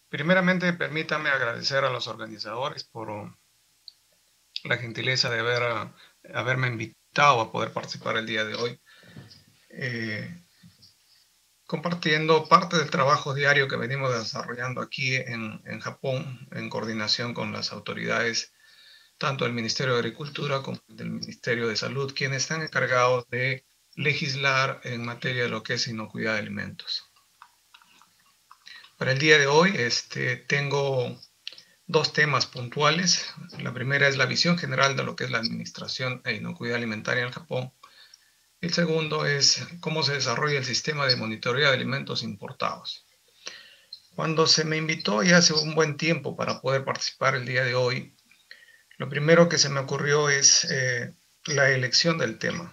Primeramente, permítame agradecer a los organizadores por la gentileza de haberme invitado a poder participar el día de hoy, eh, compartiendo parte del trabajo diario que venimos desarrollando aquí en Japón, en coordinación con las autoridades, tanto del Ministerio de Agricultura como del Ministerio de Salud, quienes están encargados de legislar en materia de lo que es inocuidad de alimentos. Para el día de hoy tengo dos temas puntuales. La primera es la visión general de lo que es la administración e inocuidad alimentaria en el Japón. El segundo es cómo se desarrolla el sistema de monitoreo de alimentos importados. Cuando se me invitó ya hace un buen tiempo para poder participar el día de hoy, lo primero que se me ocurrió es la elección del tema.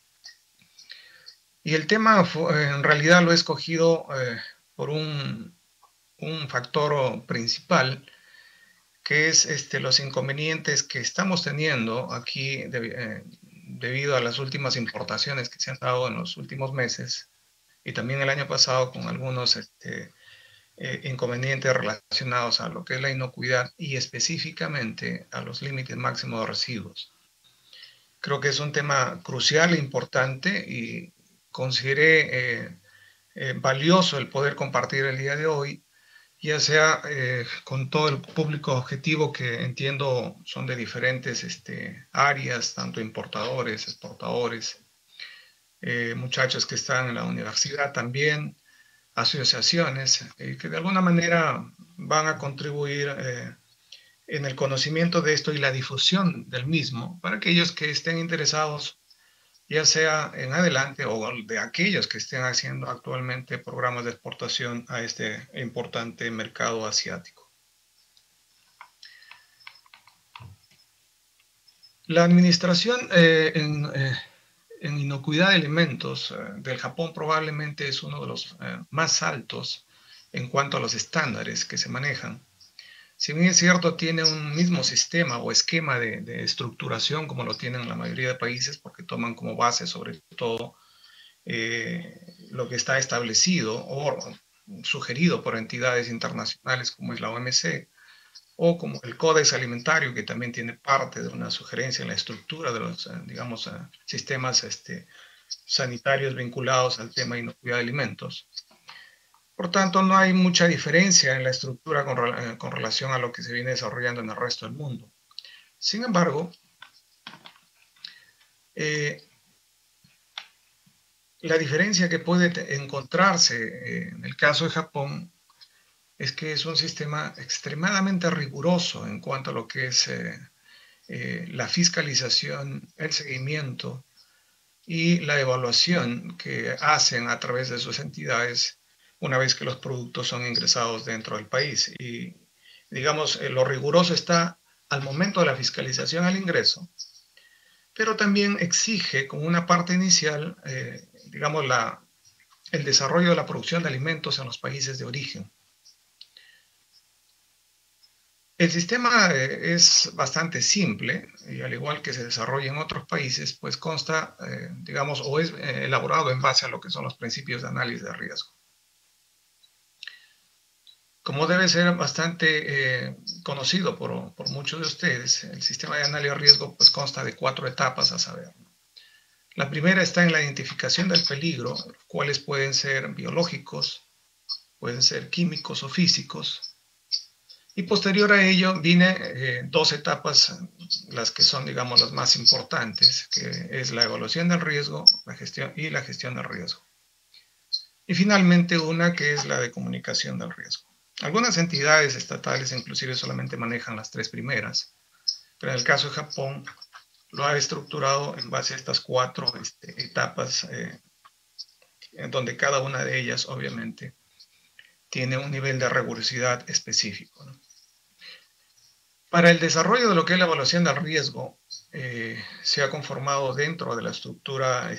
Y el tema en realidad lo he escogido por un factor principal, que es los inconvenientes que estamos teniendo aquí debido a las últimas importaciones que se han dado en los últimos meses y también el año pasado con algunos inconvenientes relacionados a lo que es la inocuidad y específicamente a los límites máximos de residuos. Creo que es un tema crucial e importante y consideré valioso el poder compartir el día de hoy, ya sea con todo el público objetivo que entiendo son de diferentes áreas, tanto importadores, exportadores, muchachos que están en la universidad también, asociaciones, que de alguna manera van a contribuir en el conocimiento de esto y la difusión del mismo para aquellos que estén interesados, ya sea en adelante o de aquellos que estén haciendo actualmente programas de exportación a este importante mercado asiático. La administración en inocuidad de alimentos del Japón probablemente es uno de los más altos en cuanto a los estándares que se manejan. Si bien es cierto, tiene un mismo sistema o esquema de estructuración como lo tienen la mayoría de países, porque toman como base sobre todo lo que está establecido o sugerido por entidades internacionales como es la OMC, o como el Códex Alimentario, que también tiene parte de una sugerencia en la estructura de los, digamos, sistemas sanitarios vinculados al tema de inocuidad de alimentos. Por tanto, no hay mucha diferencia en la estructura con relación a lo que se viene desarrollando en el resto del mundo. Sin embargo, eh, la diferencia que puede encontrarse en el caso de Japón es que es un sistema extremadamente riguroso en cuanto a lo que es la fiscalización, el seguimiento y la evaluación que hacen a través de sus entidades una vez que los productos son ingresados dentro del país. Y digamos, lo riguroso está al momento de la fiscalización al ingreso, pero también exige como una parte inicial, digamos, el desarrollo de la producción de alimentos en los países de origen. El sistema es bastante simple y al igual que se desarrolla en otros países, pues consta, digamos, o es elaborado en base a lo que son los principios de análisis de riesgo. Como debe ser bastante conocido por muchos de ustedes, el sistema de análisis de riesgo pues consta de 4 etapas a saber. La primera está en la identificación del peligro, los cuales pueden ser biológicos, pueden ser químicos o físicos. Y posterior a ello viene 2 etapas, las que son, digamos, las más importantes, que es la evaluación del riesgo, la gestión y la gestión del riesgo. Y finalmente una que es la de comunicación del riesgo. Algunas entidades estatales inclusive solamente manejan las 3 primeras, pero en el caso de Japón lo ha estructurado en base a estas 4 etapas, en donde cada una de ellas obviamente tiene un nivel de rigurosidad específico, ¿no? Para el desarrollo de lo que es la evaluación del riesgo, se ha conformado dentro de la estructura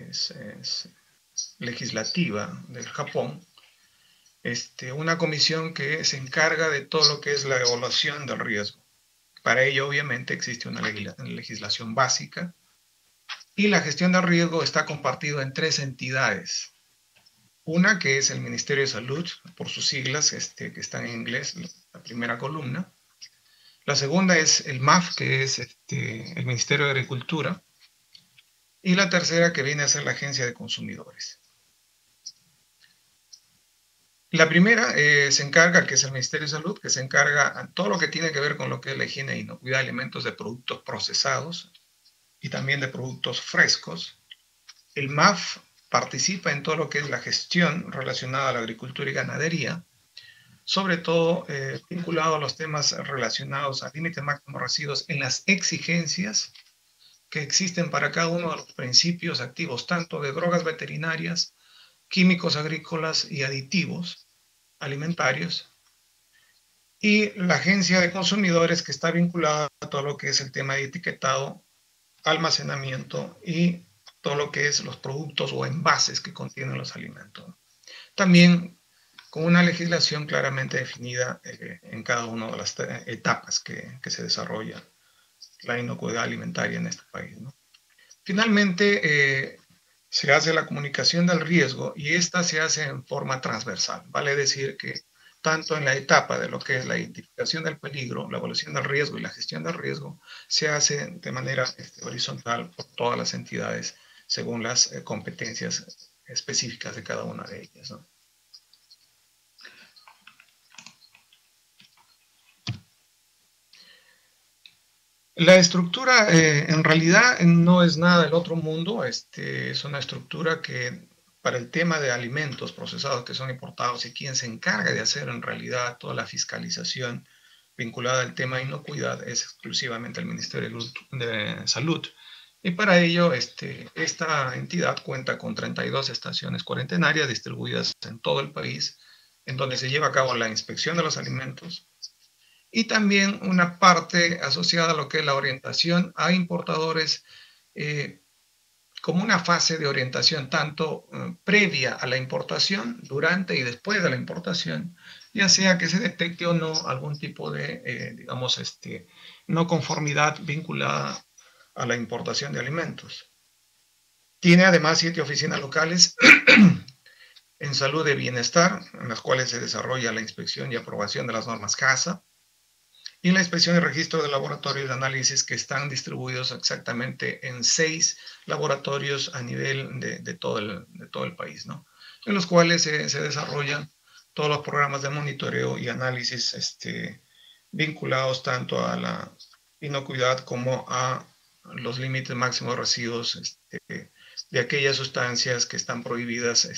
legislativa del Japón una comisión que se encarga de todo lo que es la evaluación del riesgo. Para ello, obviamente, existe una legislación básica y la gestión del riesgo está compartido en 3 entidades. Una que es el Ministerio de Salud, por sus siglas, que están en inglés, la primera columna. La segunda es el MAF, que es el Ministerio de Agricultura. Y la tercera que viene a ser la Agencia de Consumidores. La primera se encarga, que es el Ministerio de Salud, que se encarga a todo lo que tiene que ver con lo que es la higiene e inocuidad de alimentos de productos procesados y también de productos frescos. El MAF participa en todo lo que es la gestión relacionada a la agricultura y ganadería, sobre todo vinculado a los temas relacionados a límites máximos de residuos en las exigencias que existen para cada uno de los principios activos, tanto de drogas veterinarias, químicos agrícolas y aditivos alimentarios, y la Agencia de Consumidores, que está vinculada a todo lo que es el tema de etiquetado, almacenamiento y todo lo que es los productos o envases que contienen los alimentos. También con una legislación claramente definida en cada una de las etapas que se desarrolla la inocuidad alimentaria en este país, ¿no? Finalmente, se hace la comunicación del riesgo y esta se hace en forma transversal. Vale decir que tanto en la etapa de lo que es la identificación del peligro, la evaluación del riesgo y la gestión del riesgo, se hace de manera horizontal por todas las entidades según las competencias específicas de cada una de ellas, ¿no? La estructura en realidad no es nada del otro mundo, es una estructura que para el tema de alimentos procesados que son importados y quien se encarga de hacer en realidad toda la fiscalización vinculada al tema de inocuidad es exclusivamente el Ministerio de Salud. Y para ello, esta entidad cuenta con 32 estaciones cuarentenarias distribuidas en todo el país, en donde se lleva a cabo la inspección de los alimentos, y también una parte asociada a lo que es la orientación a importadores como una fase de orientación tanto previa a la importación, durante y después de la importación, ya sea que se detecte o no algún tipo de, digamos, no conformidad vinculada a la importación de alimentos. Tiene además 7 oficinas locales en salud y bienestar, en las cuales se desarrolla la inspección y aprobación de las normas CASA, y la inspección y registro de laboratorios de análisis que están distribuidos exactamente en 6 laboratorios a nivel de todo el país, ¿no? En los cuales se desarrollan todos los programas de monitoreo y análisis vinculados tanto a la inocuidad como a los límites máximos de residuos de aquellas sustancias que están prohibidas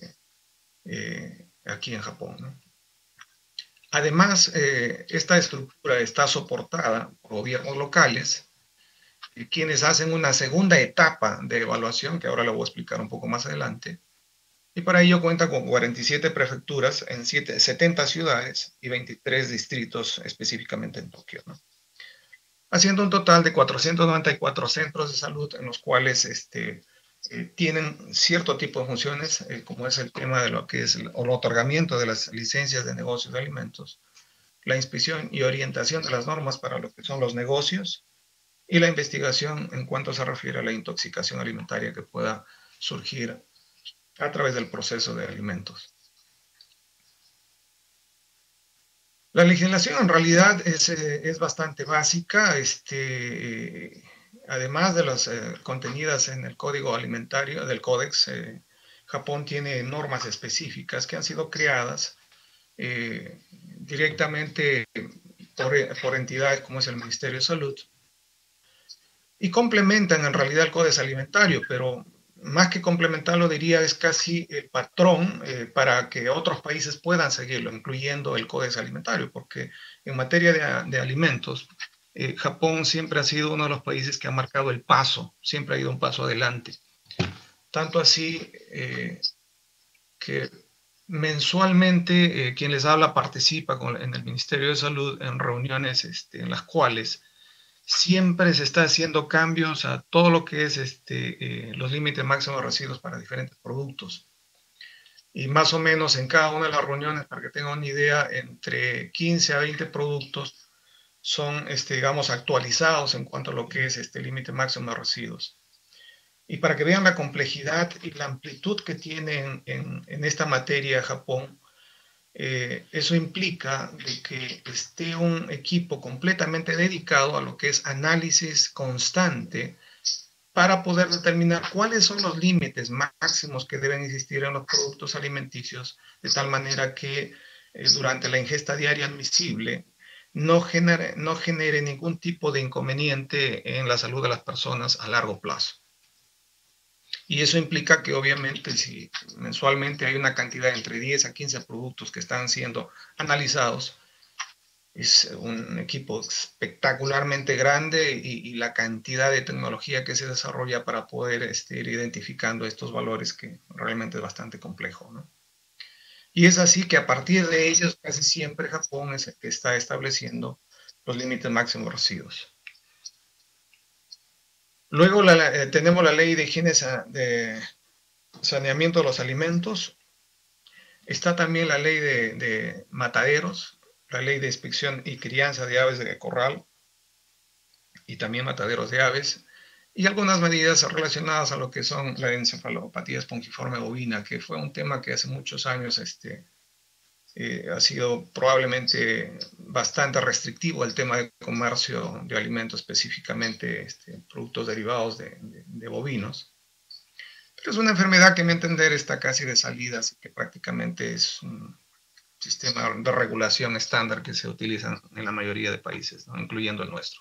aquí en Japón, ¿no? Además, esta estructura está soportada por gobiernos locales, quienes hacen una segunda etapa de evaluación, que ahora lo voy a explicar un poco más adelante, y para ello cuenta con 47 prefecturas en 70 ciudades y 23 distritos específicamente en Tokio, ¿no? Haciendo un total de 494 centros de salud en los cuales tienen cierto tipo de funciones, como es el tema de lo que es el otorgamiento de las licencias de negocios de alimentos, la inspección y orientación de las normas para lo que son los negocios y la investigación en cuanto se refiere a la intoxicación alimentaria que pueda surgir a través del proceso de alimentos. La legislación en realidad es bastante básica, además de las contenidas en el código alimentario del Códex, Japón tiene normas específicas que han sido creadas directamente por entidades como es el Ministerio de Salud y complementan en realidad el Código Alimentario, pero más que complementarlo diría es casi el patrón para que otros países puedan seguirlo, incluyendo el Código Alimentario, porque en materia de alimentos, Japón siempre ha sido uno de los países que ha marcado el paso, siempre ha ido un paso adelante. Tanto así que mensualmente quien les habla participa en el Ministerio de Salud en reuniones en las cuales siempre se está haciendo cambios a todo lo que es los límites máximos de residuos para diferentes productos. Y más o menos en cada una de las reuniones, para que tengan una idea, entre 15 a 20 productos son, digamos, actualizados en cuanto a lo que es límite máximo de residuos. Y para que vean la complejidad y la amplitud que tiene en esta materia Japón, eso implica de que esté un equipo completamente dedicado a lo que es análisis constante para poder determinar cuáles son los límites máximos que deben existir en los productos alimenticios, de tal manera que durante la ingesta diaria admisible no genere ningún tipo de inconveniente en la salud de las personas a largo plazo. Y eso implica que obviamente si mensualmente hay una cantidad de entre 10 a 15 productos que están siendo analizados, es un equipo espectacularmente grande y la cantidad de tecnología que se desarrolla para poder ir identificando estos valores que realmente es bastante complejo, ¿no? Y es así que a partir de ellos casi siempre Japón es el que está estableciendo los límites máximos residuos. Luego tenemos la ley de higiene de saneamiento de los alimentos. Está también la ley de mataderos, la ley de inspección y crianza de aves de corral y también mataderos de aves, y algunas medidas relacionadas a lo que son la encefalopatía espongiforme bovina, que fue un tema que hace muchos años ha sido probablemente bastante restrictivo el tema de comercio de alimentos, específicamente productos derivados de bovinos. Pero es una enfermedad que, a mi entender, está casi de salida, así que prácticamente es un sistema de regulación estándar que se utiliza en la mayoría de países, ¿no? Incluyendo el nuestro.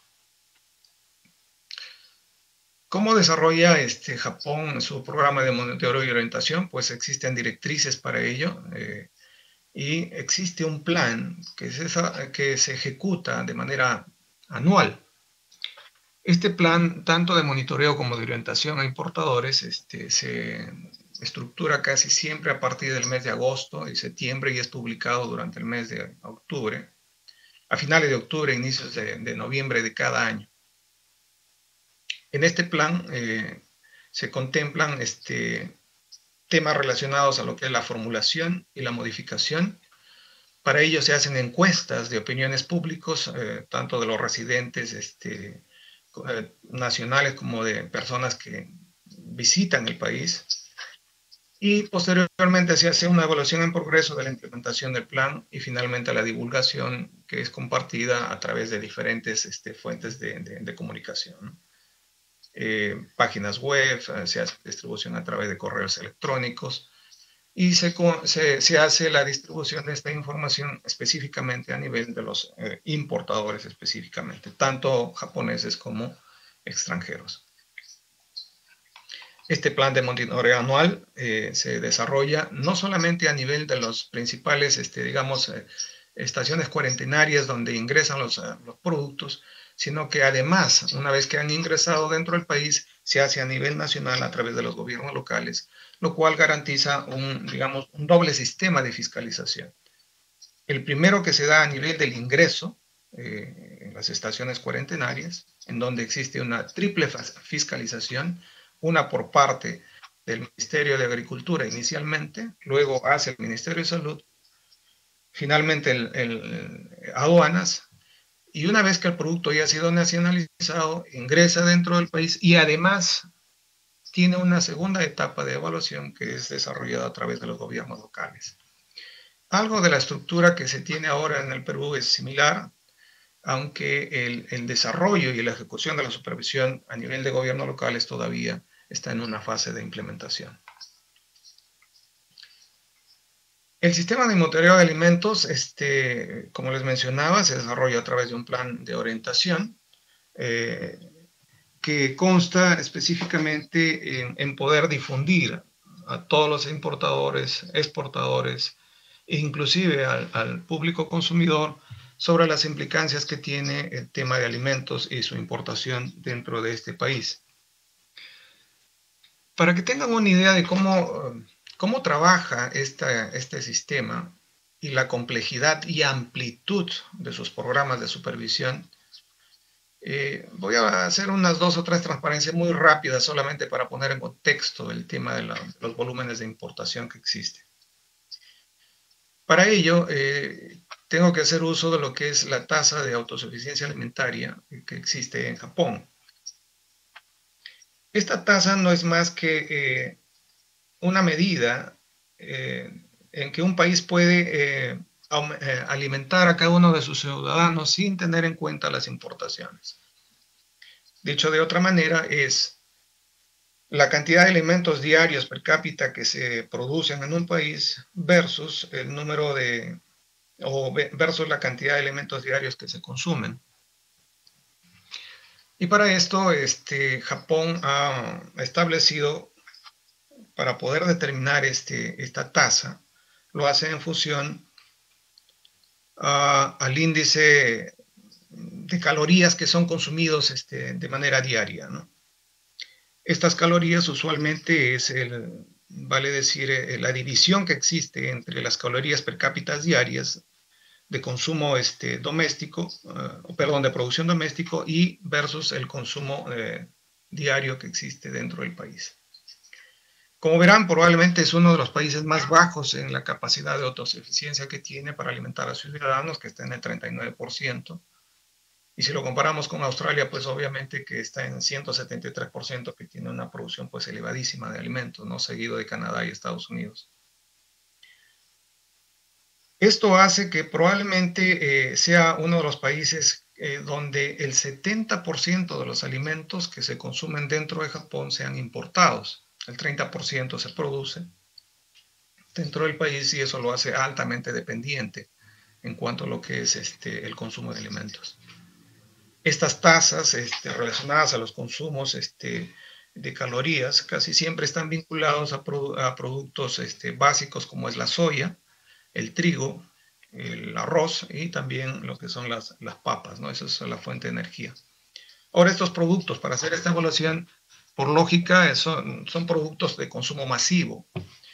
¿Cómo desarrolla Japón su programa de monitoreo y orientación? Pues existen directrices para ello y existe un plan que se ejecuta de manera anual. Este plan, tanto de monitoreo como de orientación a importadores, se estructura casi siempre a partir del mes de agosto y septiembre y es publicado durante el mes de octubre, a finales de octubre, inicios de noviembre de cada año. En este plan se contemplan temas relacionados a lo que es la formulación y la modificación. Para ello se hacen encuestas de opiniones públicos, tanto de los residentes nacionales como de personas que visitan el país. Y posteriormente se hace una evaluación en progreso de la implementación del plan y finalmente la divulgación que es compartida a través de diferentes fuentes de comunicación, ¿no? Páginas web, se hace distribución a través de correos electrónicos y se hace la distribución de esta información específicamente a nivel de los importadores específicamente, tanto japoneses como extranjeros. Este plan de monitoreo anual se desarrolla no solamente a nivel de los principales, estaciones cuarentenarias donde ingresan los productos, sino que además, una vez que han ingresado dentro del país, se hace a nivel nacional a través de los gobiernos locales, lo cual garantiza un doble sistema de fiscalización. El primero que se da a nivel del ingreso, en las estaciones cuarentenarias, en donde existe una triple fiscalización, una por parte del Ministerio de Agricultura inicialmente, luego hace el Ministerio de Salud, finalmente aduanas, y una vez que el producto ya ha sido nacionalizado, ingresa dentro del país y además tiene una segunda etapa de evaluación que es desarrollada a través de los gobiernos locales. Algo de la estructura que se tiene ahora en el Perú es similar, aunque el desarrollo y la ejecución de la supervisión a nivel de gobiernos locales todavía está en una fase de implementación. El sistema de monitoreo de alimentos, como les mencionaba, se desarrolla a través de un plan de orientación que consta específicamente en poder difundir a todos los importadores, exportadores, e inclusive al público consumidor sobre las implicancias que tiene el tema de alimentos y su importación dentro de este país. Para que tengan una idea de cómo trabaja este sistema y la complejidad y amplitud de sus programas de supervisión, voy a hacer unas 2 o 3 transparencias muy rápidas solamente para poner en contexto el tema de los volúmenes de importación que existen. Para ello, tengo que hacer uso de lo que es la tasa de autosuficiencia alimentaria que existe en Japón. Esta tasa no es más que una medida en que un país puede alimentar a cada uno de sus ciudadanos sin tener en cuenta las importaciones. Dicho de otra manera, es la cantidad de alimentos diarios per cápita que se producen en un país versus el número de, o versus la cantidad de alimentos diarios que se consumen. Y para esto, Japón ha establecido, para poder determinar esta tasa, lo hace en función al índice de calorías que son consumidos de manera diaria, ¿no? Estas calorías usualmente es vale decir, la división que existe entre las calorías per cápita diarias de consumo doméstico, perdón, de producción doméstico y versus el consumo diario que existe dentro del país. Como verán, probablemente es uno de los países más bajos en la capacidad de autosuficiencia que tiene para alimentar a sus ciudadanos, que está en el 39%. Y si lo comparamos con Australia, pues obviamente que está en 173%, que tiene una producción pues elevadísima de alimentos, ¿no? Seguido de Canadá y Estados Unidos. Esto hace que probablemente sea uno de los países donde el 70% de los alimentos que se consumen dentro de Japón sean importados. El 30% se produce dentro del país y eso lo hace altamente dependiente en cuanto a lo que es el consumo de alimentos. Estas tasas relacionadas a los consumos de calorías casi siempre están vinculados a productos básicos como es la soya, el trigo, el arroz y también lo que son las papas, ¿no? Esa es la fuente de energía. Ahora, estos productos, para hacer esta evaluación, por lógica, son productos de consumo masivo.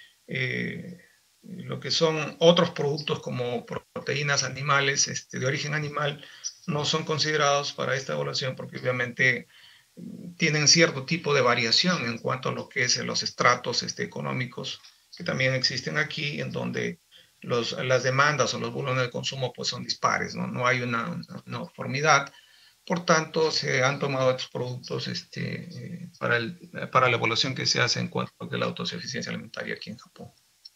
Lo que son otros productos como proteínas animales de origen animal no son considerados para esta evaluación porque obviamente tienen cierto tipo de variación en cuanto a lo que es los estratos económicos que también existen aquí, en donde las demandas o los volúmenes de consumo pues son dispares, ¿no? No hay una uniformidad. Por tanto, se han tomado estos productos para la evaluación que se hace en cuanto a la autosuficiencia alimentaria aquí en Japón.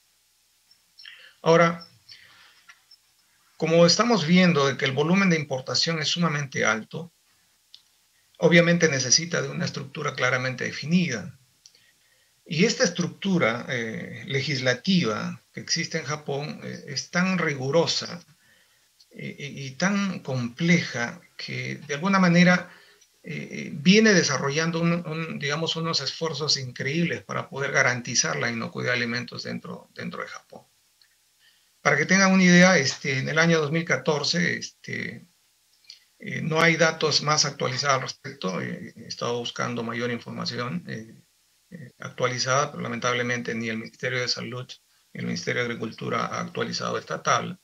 Ahora, como estamos viendo de que el volumen de importación es sumamente alto, obviamente necesita de una estructura claramente definida. Y esta estructura legislativa que existe en Japón es tan rigurosa y tan compleja que de alguna manera viene desarrollando digamos, unos esfuerzos increíbles para poder garantizar la inocuidad de alimentos dentro de Japón. Para que tengan una idea, en el año 2014 no hay datos más actualizados al respecto. He estado buscando mayor información actualizada, pero lamentablemente ni el Ministerio de Salud ni el Ministerio de Agricultura ha actualizado esta tabla.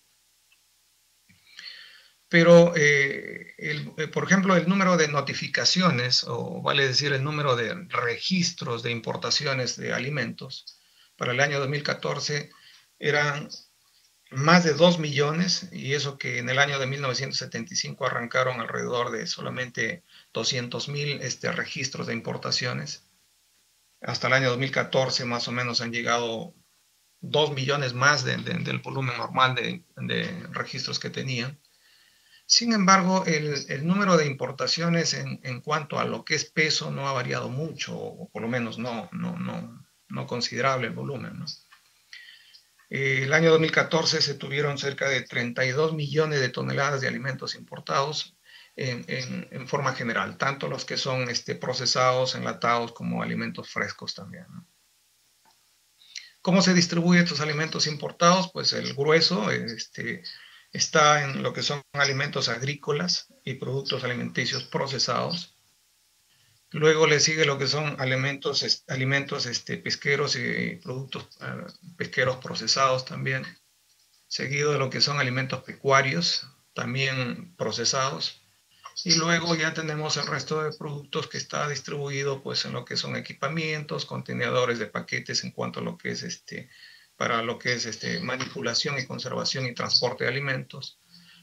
Pero, por ejemplo, el número de notificaciones, o vale decir el número de registros de importaciones de alimentos, para el año 2014 eran más de 2 millones, y eso que en el año de 1975 arrancaron alrededor de solamente 200,000 registros de importaciones. Hasta el año 2014 más o menos han llegado 2 millones más del volumen normal de registros que tenían. Sin embargo, el número de importaciones en cuanto a lo que es peso no ha variado mucho, o por lo menos no considerable el volumen, ¿no? El año 2014 se tuvieron cerca de 32 millones de toneladas de alimentos importados en forma general, tanto los que son procesados, enlatados, como alimentos frescos también, ¿no? ¿Cómo se distribuyen estos alimentos importados? Pues el grueso está en lo que son alimentos agrícolas y productos alimenticios procesados. Luego le sigue lo que son alimentos pesqueros y productos pesqueros procesados también. Seguido de lo que son alimentos pecuarios, también procesados. Y luego ya tenemos el resto de productos que está distribuido pues en lo que son equipamientos, contenedores de paquetes en cuanto a lo que es para lo que es manipulación y conservación y transporte de alimentos.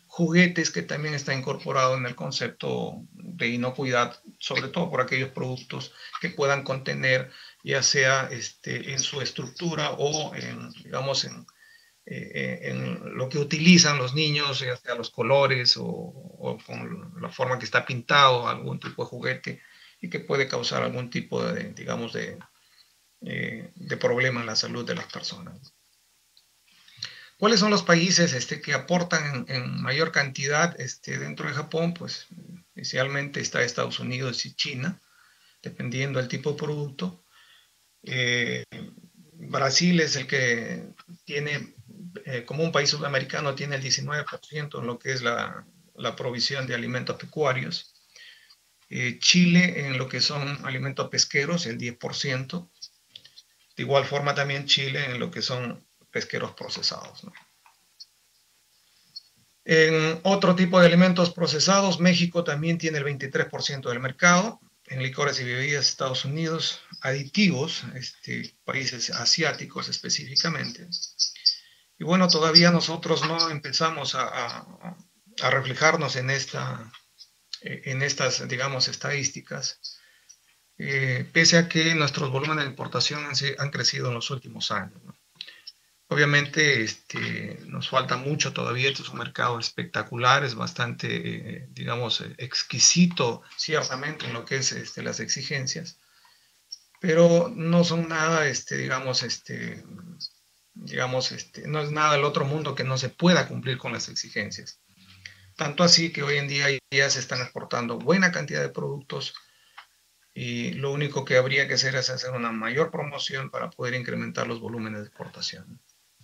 juguetes que también está incorporado en el concepto de inocuidad, sobre todo por aquellos productos que puedan contener, ya sea en su estructura o digamos, en lo que utilizan los niños, ya sea los colores o con la forma que está pintado algún tipo de juguete y que puede causar algún tipo de, digamos, de problema en la salud de las personas. ¿Cuáles son los países que aportan en mayor cantidad dentro de Japón? Pues inicialmente está Estados Unidos y China, dependiendo del tipo de producto. Brasil es el que tiene, como un país sudamericano, tiene el 19% en lo que es la provisión de alimentos pecuarios. Chile en lo que son alimentos pesqueros, el 10%. De igual forma también Chile en lo que son pesqueros procesados, ¿no? En otro tipo de alimentos procesados, México también tiene el 23% del mercado. En licores y bebidas, Estados Unidos, aditivos, países asiáticos específicamente. Y bueno, todavía nosotros no empezamos a reflejarnos en estas, digamos, estadísticas, pese a que nuestros volúmenes de importación han crecido en los últimos años, ¿no? Obviamente nos falta mucho todavía, este es un mercado espectacular, es bastante, digamos, exquisito ciertamente en lo que es las exigencias, pero no son nada, no es nada del otro mundo que no se pueda cumplir con las exigencias. Tanto así que hoy en día ya se están exportando buena cantidad de productos y lo único que habría que hacer es hacer una mayor promoción para poder incrementar los volúmenes de exportación.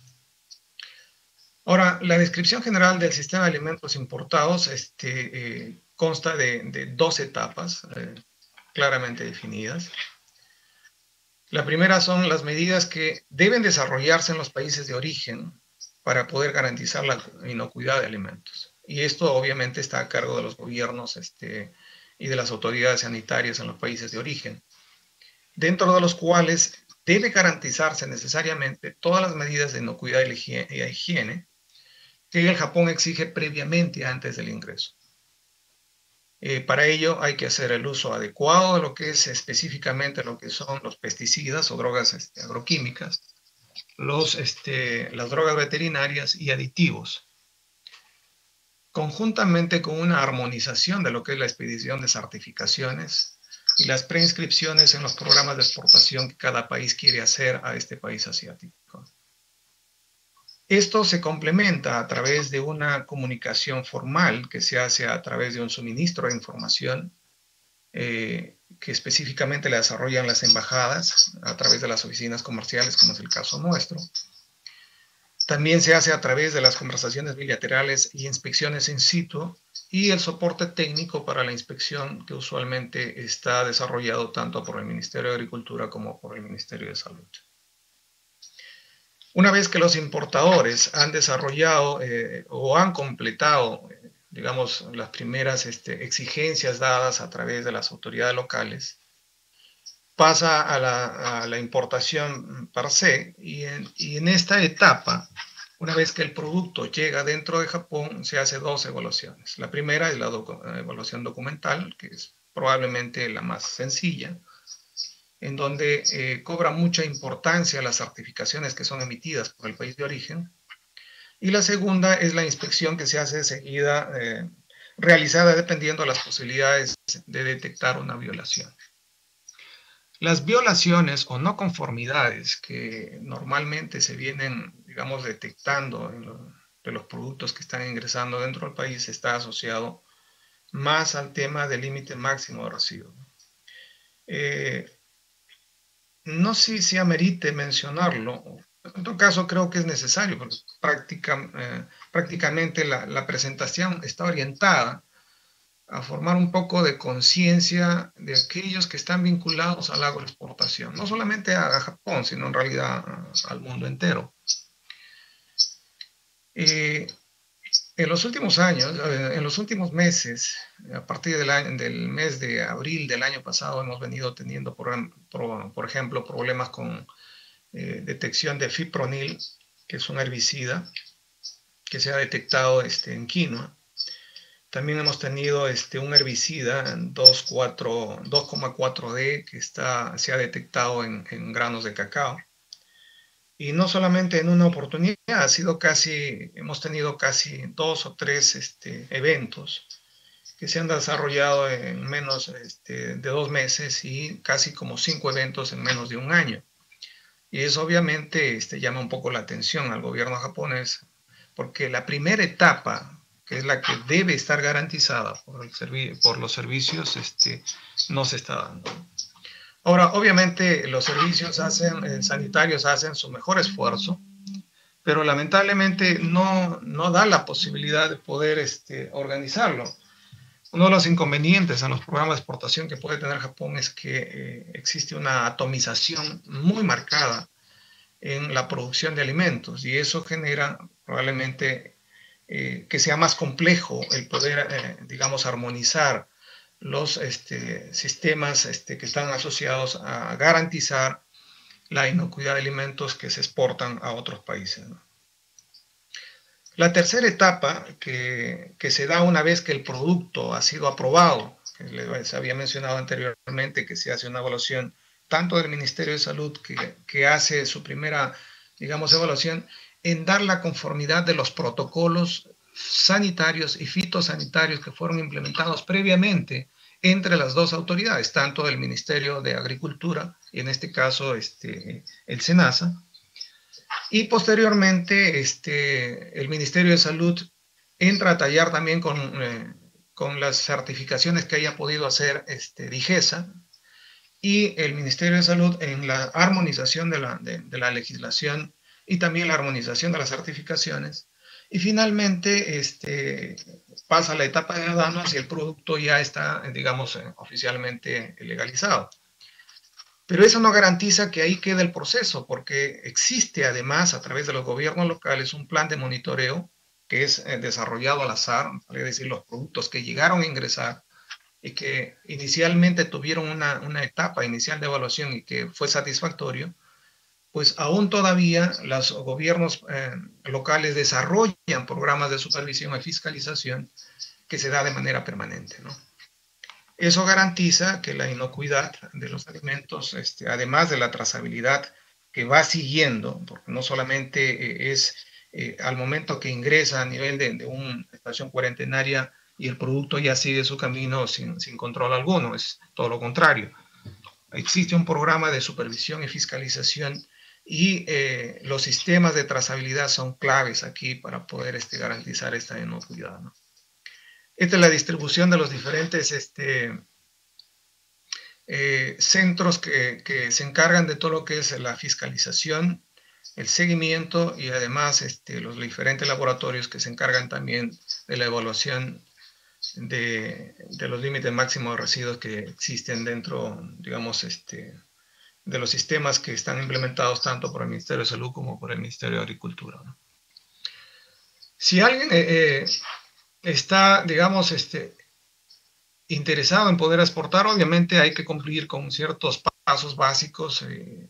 Ahora, la descripción general del sistema de alimentos importados consta de dos etapas claramente definidas. La primera son las medidas que deben desarrollarse en los países de origen para poder garantizar la inocuidad de alimentos. Y esto obviamente está a cargo de los gobiernos y de las autoridades sanitarias en los países de origen, dentro de los cuales debe garantizarse necesariamente todas las medidas de inocuidad y higiene que el Japón exige previamente antes del ingreso. Para ello hay que hacer el uso adecuado de lo que es específicamente lo que son los pesticidas o drogas agroquímicas, las drogas veterinarias y aditivos, conjuntamente con una armonización de lo que es la expedición de certificaciones y las preinscripciones en los programas de exportación que cada país quiere hacer a este país asiático. Esto se complementa a través de una comunicación formal que se hace a través de un suministro de información que específicamente la desarrollan las embajadas a través de las oficinas comerciales, como es el caso nuestro. También se hace a través de las conversaciones bilaterales y inspecciones in situ y el soporte técnico para la inspección que usualmente está desarrollado tanto por el Ministerio de Agricultura como por el Ministerio de Salud. Una vez que los importadores han desarrollado o han completado, digamos, las primeras exigencias dadas a través de las autoridades locales, pasa a la importación per se y en esta etapa, una vez que el producto llega dentro de Japón, se hace dos evaluaciones. La primera es la evaluación documental, que es probablemente la más sencilla, en donde cobra mucha importancia las certificaciones que son emitidas por el país de origen. Y la segunda es la inspección que se hace seguida, realizada dependiendo de las posibilidades de detectar una violación. Las violaciones o no conformidades que normalmente se vienen, digamos, detectando de los productos que están ingresando dentro del país está asociado más al tema del límite máximo de residuos. No sé si amerite mencionarlo. En todo caso, creo que es necesario, porque prácticamente la presentación está orientada a formar un poco de conciencia de aquellos que están vinculados a la agroexportación, no solamente a Japón, sino en realidad al mundo entero. En los últimos años, en los últimos meses, a partir del mes de abril del año pasado, hemos venido teniendo, por ejemplo, problemas con detección de fipronil, que es un herbicida que se ha detectado en quinoa. También hemos tenido un herbicida 2,4-D que se ha detectado en granos de cacao. Y no solamente en una oportunidad, hemos tenido casi 2 o 3 eventos que se han desarrollado en menos de 2 meses y casi como 5 eventos en menos de un año. Y eso obviamente llama un poco la atención al gobierno japonés, porque la primera etapa, que es la que debe estar garantizada por los servicios, no se está dando. Ahora, obviamente los servicios sanitarios hacen su mejor esfuerzo, pero lamentablemente no da la posibilidad de poder organizarlo. Uno de los inconvenientes en los programas de exportación que puede tener Japón es que existe una atomización muy marcada en la producción de alimentos y eso genera probablemente que sea más complejo el poder, digamos, armonizar los sistemas que están asociados a garantizar la inocuidad de alimentos que se exportan a otros países, ¿no? La tercera etapa que se da una vez que el producto ha sido aprobado, que les había mencionado anteriormente, que se hace una evaluación tanto del Ministerio de Salud que hace su primera, digamos, evaluación en dar la conformidad de los protocolos sanitarios y fitosanitarios que fueron implementados previamente entre las dos autoridades, tanto del Ministerio de Agricultura y en este caso el SENASA, y posteriormente el Ministerio de Salud entra a tallar también con las certificaciones que haya podido hacer DIGESA y el Ministerio de Salud en la armonización de la legislación y también la armonización de las certificaciones. Y finalmente pasa la etapa de aduanas y el producto ya está, digamos, oficialmente legalizado. Pero eso no garantiza que ahí quede el proceso, porque existe además a través de los gobiernos locales un plan de monitoreo que es desarrollado al azar, es decir, los productos que llegaron a ingresar y que inicialmente tuvieron una etapa inicial de evaluación y que fue satisfactorio, pues aún todavía los gobiernos locales desarrollan programas de supervisión y fiscalización que se da de manera permanente, ¿no? Eso garantiza que la inocuidad de los alimentos, además de la trazabilidad que va siguiendo, porque no solamente es al momento que ingresa a nivel de una estación cuarentenaria y el producto ya sigue su camino sin control alguno, es todo lo contrario. Existe un programa de supervisión y fiscalización y los sistemas de trazabilidad son claves aquí para poder garantizar esta inocuidad, ¿no? Esta es la distribución de los diferentes centros que se encargan de todo lo que es la fiscalización, el seguimiento y además los diferentes laboratorios que se encargan también de la evaluación de los límites máximos de residuos que existen dentro, digamos, de los sistemas que están implementados tanto por el Ministerio de Salud como por el Ministerio de Agricultura, ¿no? Si alguien está, digamos, interesado en poder exportar, obviamente hay que cumplir con ciertos pasos básicos.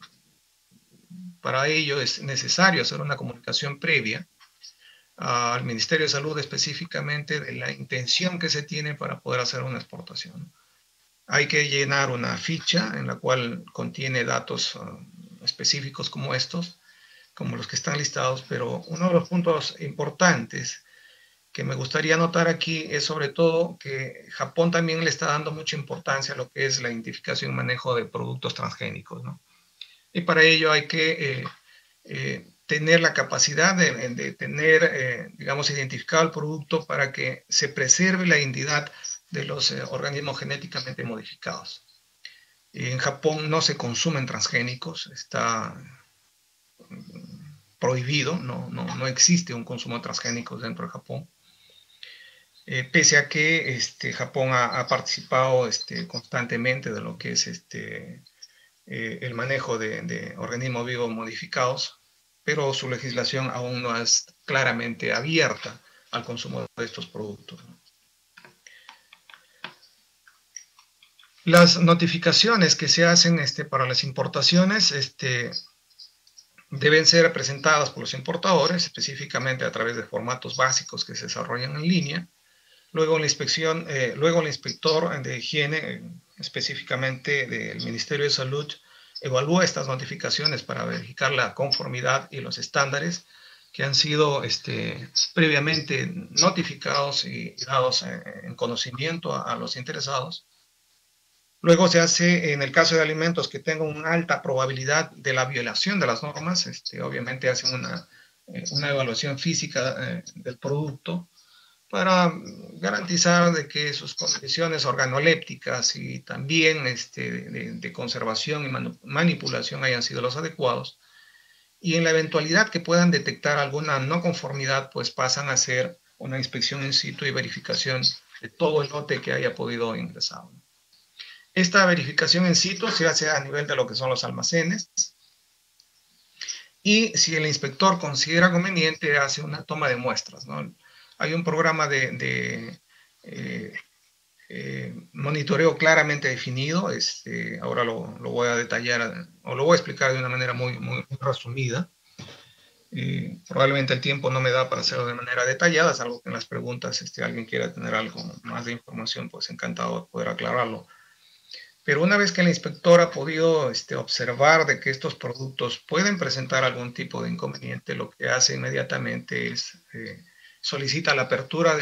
Para ello es necesario hacer una comunicación previa al Ministerio de Salud específicamente de la intención que se tiene para poder hacer una exportación. Hay que llenar una ficha en la cual contiene datos específicos como estos, como los que están listados, pero uno de los puntos importantes que me gustaría notar aquí es sobre todo que Japón también le está dando mucha importancia a lo que es la identificación y manejo de productos transgénicos, ¿no? Y para ello hay que tener la capacidad de tener, digamos, identificado el producto para que se preserve la identidad de los organismos genéticamente modificados. En Japón no se consumen transgénicos, está prohibido, no existe un consumo de transgénicos dentro de Japón. Pese a que Japón ha participado constantemente de lo que es el manejo de organismos vivos modificados, pero su legislación aún no es claramente abierta al consumo de estos productos, ¿no? Las notificaciones que se hacen para las importaciones deben ser presentadas por los importadores, específicamente a través de formatos básicos que se desarrollan en línea. Luego la inspección, luego el inspector de higiene, específicamente del Ministerio de Salud, evalúa estas notificaciones para verificar la conformidad y los estándares que han sido previamente notificados y dados en conocimiento a los interesados. Luego se hace, en el caso de alimentos que tengan una alta probabilidad de la violación de las normas, obviamente hacen una evaluación física del producto para garantizar de que sus condiciones organolépticas y también de conservación y manipulación hayan sido los adecuados. Y en la eventualidad que puedan detectar alguna no conformidad, pues pasan a hacer una inspección in situ y verificación de todo el lote que haya podido ingresar. Esta verificación in situ se hace a nivel de lo que son los almacenes, y si el inspector considera conveniente, hace una toma de muestras, ¿no? Hay un programa de monitoreo claramente definido. Ahora lo voy a detallar, o lo voy a explicar de una manera muy resumida. Probablemente el tiempo no me da para hacerlo de manera detallada, salvo que en las preguntas alguien quiera tener algo más de información, pues encantado de poder aclararlo. Pero una vez que el inspector ha podido observar de que estos productos pueden presentar algún tipo de inconveniente, lo que hace inmediatamente es solicita la apertura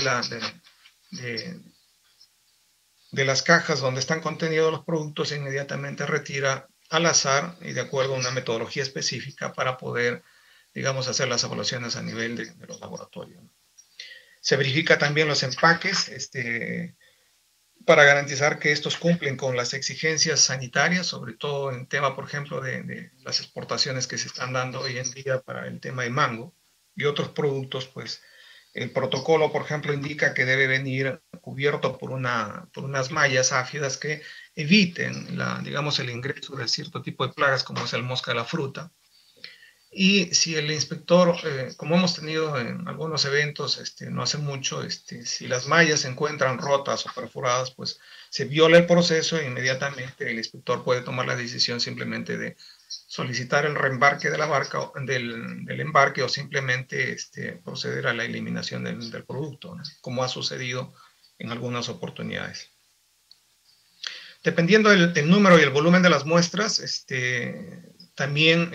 de las cajas donde están contenidos los productos e inmediatamente retira al azar y de acuerdo a una metodología específica para poder, digamos, hacer las evaluaciones a nivel de los laboratorios. Se verifica también los empaques, para garantizar que estos cumplen con las exigencias sanitarias, sobre todo en tema, por ejemplo, de las exportaciones que se están dando hoy en día para el tema de mango y otros productos. Pues el protocolo, por ejemplo, indica que debe venir cubierto por unas mallas áfidas que eviten, digamos, el ingreso de cierto tipo de plagas como es el mosca de la fruta. Y si el inspector, como hemos tenido en algunos eventos no hace mucho, si las mallas se encuentran rotas o perforadas, pues se viola el proceso e inmediatamente el inspector puede tomar la decisión simplemente de solicitar el reembarque de la barca, del embarque, o simplemente proceder a la eliminación del producto, ¿no? Como ha sucedido en algunas oportunidades. Dependiendo del número y el volumen de las muestras, también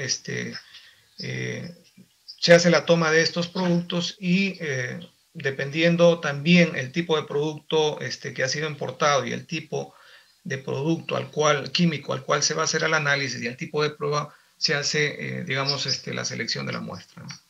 se hace la toma de estos productos y dependiendo también el tipo de producto que ha sido importado y el tipo de producto químico al cual se va a hacer el análisis y el tipo de prueba, se hace, digamos, la selección de la muestra, ¿no?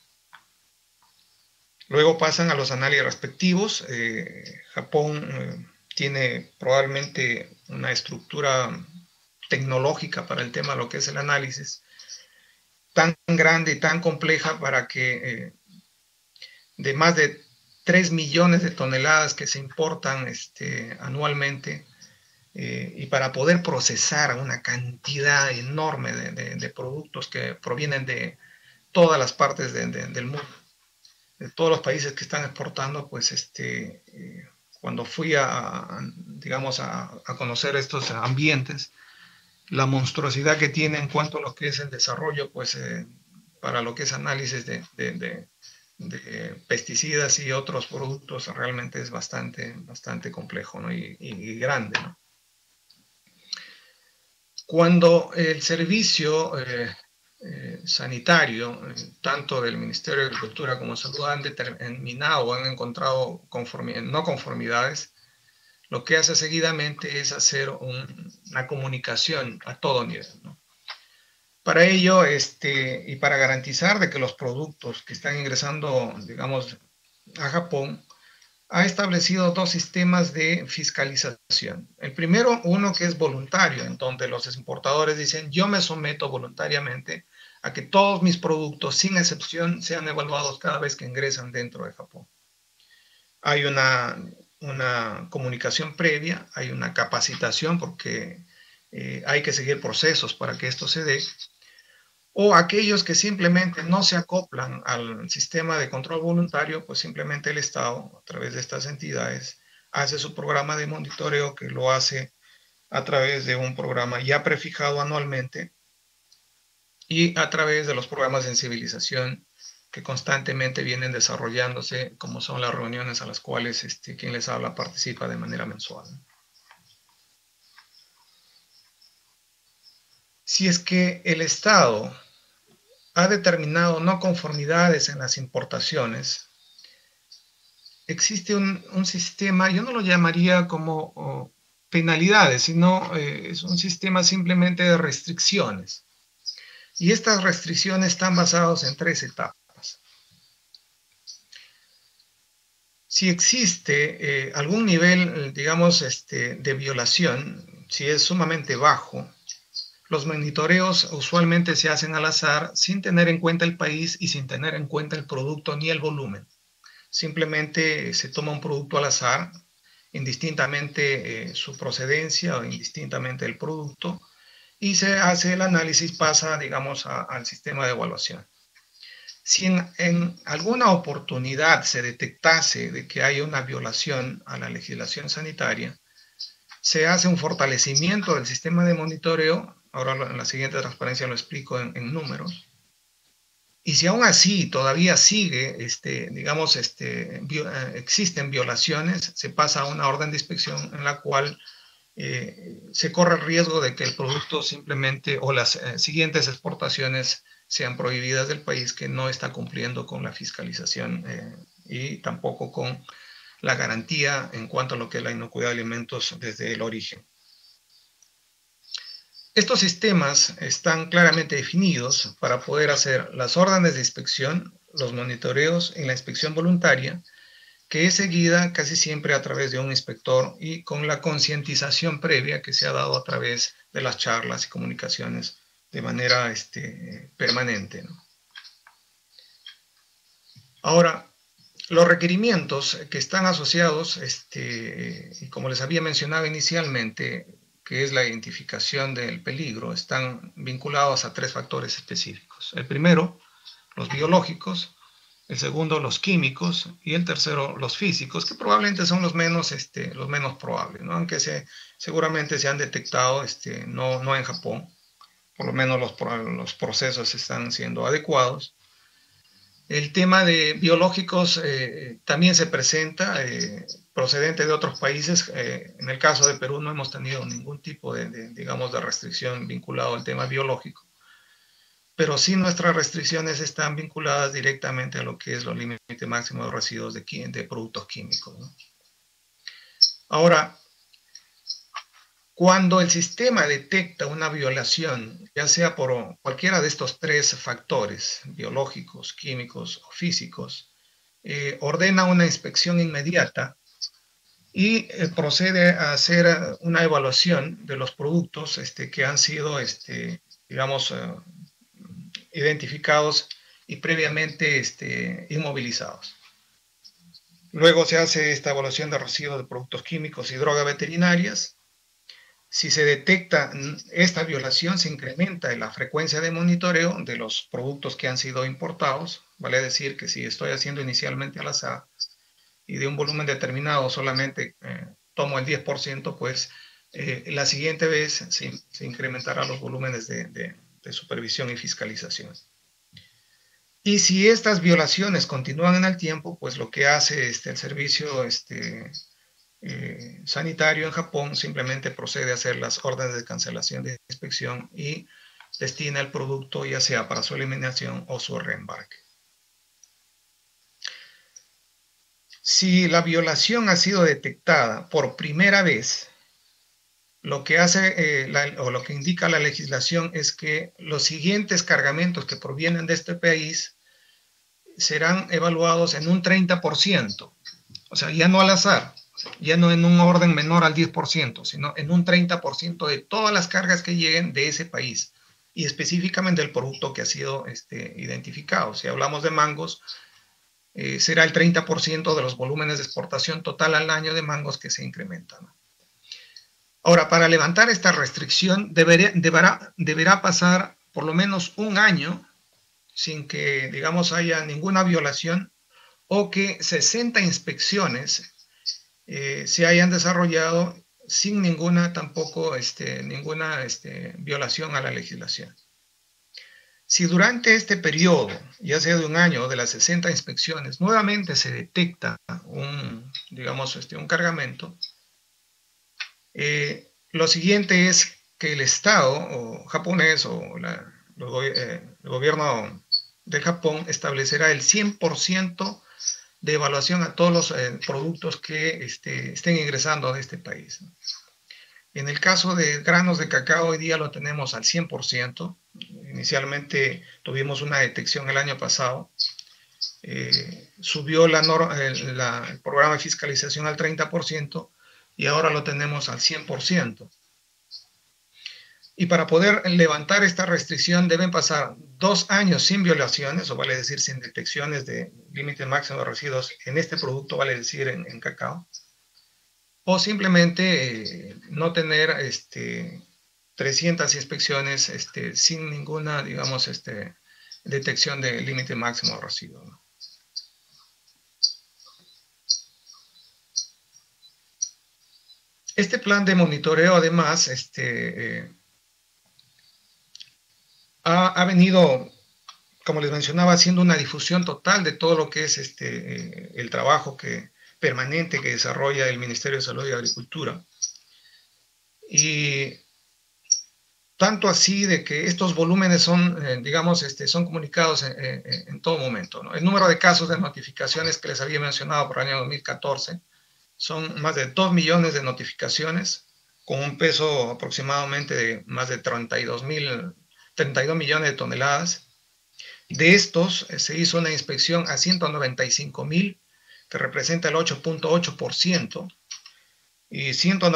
Luego pasan a los análisis respectivos. Japón tiene probablemente una estructura tecnológica para el tema de lo que es el análisis tan grande y tan compleja para que de más de 3 millones de toneladas que se importan anualmente, y para poder procesar una cantidad enorme de productos que provienen de todas las partes del mundo, de todos los países que están exportando, pues cuando fui digamos, a conocer estos ambientes, la monstruosidad que tiene en cuanto a lo que es el desarrollo, pues para lo que es análisis de pesticidas y otros productos, realmente es bastante complejo, ¿no? y grande, ¿no? Cuando el servicio sanitario, tanto del Ministerio de Agricultura como de Salud, han determinado o han encontrado no conformidades, lo que hace seguidamente es hacer una comunicación a todo nivel, ¿no? Para ello, y para garantizar de que los productos que están ingresando, digamos, a Japón, ha establecido dos sistemas de fiscalización. El primero, uno que es voluntario, en donde los importadores dicen: yo me someto voluntariamente a que todos mis productos, sin excepción, sean evaluados cada vez que ingresan dentro de Japón. Hay una comunicación previa, hay una capacitación, porque hay que seguir procesos para que esto se dé. O aquellos que simplemente no se acoplan al sistema de control voluntario, pues simplemente el Estado, a través de estas entidades, hace su programa de monitoreo, que lo hace a través de un programa ya prefijado anualmente y a través de los programas de sensibilización que constantemente vienen desarrollándose, como son las reuniones a las cuales quien les habla participa de manera mensual. Si es que el Estado ha determinado no conformidades en las importaciones, existe un sistema, yo no lo llamaría como penalidades, sino es un sistema simplemente de restricciones. Y estas restricciones están basadas en 3 etapas. Si existe algún nivel, digamos, de violación, si es sumamente bajo, los monitoreos usualmente se hacen al azar sin tener en cuenta el país y sin tener en cuenta el producto ni el volumen. Simplemente se toma un producto al azar, indistintamente su procedencia o indistintamente el producto, y se hace el análisis, pasa, digamos, al sistema de evaluación. Si en alguna oportunidad se detectase de que hay una violación a la legislación sanitaria, se hace un fortalecimiento del sistema de monitoreo. Ahora en la siguiente transparencia lo explico en números. Y si aún así todavía sigue, digamos, existen violaciones, se pasa a una orden de inspección en la cual se corre el riesgo de que el producto simplemente o las siguientes exportaciones sean prohibidas del país, que no está cumpliendo con la fiscalización y tampoco con la garantía en cuanto a lo que es la inocuidad de alimentos desde el origen. Estos sistemas están claramente definidos para poder hacer las órdenes de inspección, los monitoreos y la inspección voluntaria, que es seguida casi siempre a través de un inspector y con la concientización previa que se ha dado a través de las charlas y comunicaciones de manera permanente, ¿no? Ahora, los requerimientos que están asociados, y como les había mencionado inicialmente, que es la identificación del peligro, están vinculados a 3 factores específicos. El primero, los biológicos; el segundo, los químicos; y el tercero, los físicos, que probablemente son los menos probables, ¿no? Aunque seguramente se han detectado, no en Japón, por lo menos los procesos están siendo adecuados. El tema de biológicos también se presenta procedente de otros países. En el caso de Perú no hemos tenido ningún tipo digamos, de restricción vinculado al tema biológico, pero sí nuestras restricciones están vinculadas directamente a lo que es los límites máximos de residuos de productos químicos, ¿no? Ahora, cuando el sistema detecta una violación, ya sea por cualquiera de estos 3 factores, biológicos, químicos o físicos, ordena una inspección inmediata y procede a hacer una evaluación de los productos que han sido, digamos, identificados y previamente inmovilizados. Luego se hace esta evaluación de residuos de productos químicos y drogas veterinarias. Si se detecta esta violación, se incrementa la frecuencia de monitoreo de los productos que han sido importados. Vale decir que si estoy haciendo inicialmente al azar y de un volumen determinado solamente tomo el 10%, pues la siguiente vez se incrementará los volúmenes de supervisión y fiscalización. Y si estas violaciones continúan en el tiempo, pues lo que hace el servicio sanitario en Japón simplemente procede a hacer las órdenes de cancelación de inspección y destina el producto ya sea para su eliminación o su reembarque. Si la violación ha sido detectada por primera vez, lo que hace o lo que indica la legislación es que los siguientes cargamentos que provienen de este país serán evaluados en un 30%, o sea, ya no al azar, ya no en un orden menor al 10%, sino en un 30% de todas las cargas que lleguen de ese país, y específicamente el producto que ha sido identificado. Si hablamos de mangos, será el 30% de los volúmenes de exportación total al año de mangos que se incrementan. Ahora, para levantar esta restricción deberá pasar por lo menos un año sin que, digamos, haya ninguna violación, o que 60 inspecciones se hayan desarrollado sin ninguna violación a la legislación. Si durante este periodo, ya sea de un año o de las 60 inspecciones, nuevamente se detecta digamos, un cargamento, lo siguiente es que el Estado o japonés o el gobierno de Japón establecerá el 100% de evaluación a todos los productos que estén ingresando a este país. En el caso de granos de cacao, hoy día lo tenemos al 100%. Inicialmente tuvimos una detección el año pasado. Subió el programa de fiscalización al 30% y ahora lo tenemos al 100%. Y para poder levantar esta restricción deben pasar 2 años sin violaciones, o vale decir sin detecciones de límite máximo de residuos en este producto, vale decir en cacao, o simplemente no tener 300 inspecciones sin ninguna, digamos, detección de límite máximo de residuos, ¿no? Este plan de monitoreo, además, ha venido, como les mencionaba, haciendo una difusión total de todo lo que es el trabajo permanente que desarrolla el Ministerio de Salud y Agricultura. Y tanto así de que estos volúmenes son, digamos, son comunicados en todo momento, ¿no? El número de casos de notificaciones que les había mencionado por el año 2014 son más de 2 millones de notificaciones, con un peso aproximadamente de más de 32 millones de toneladas. De estos, se hizo una inspección a 195,000, que representa el 8.8%, y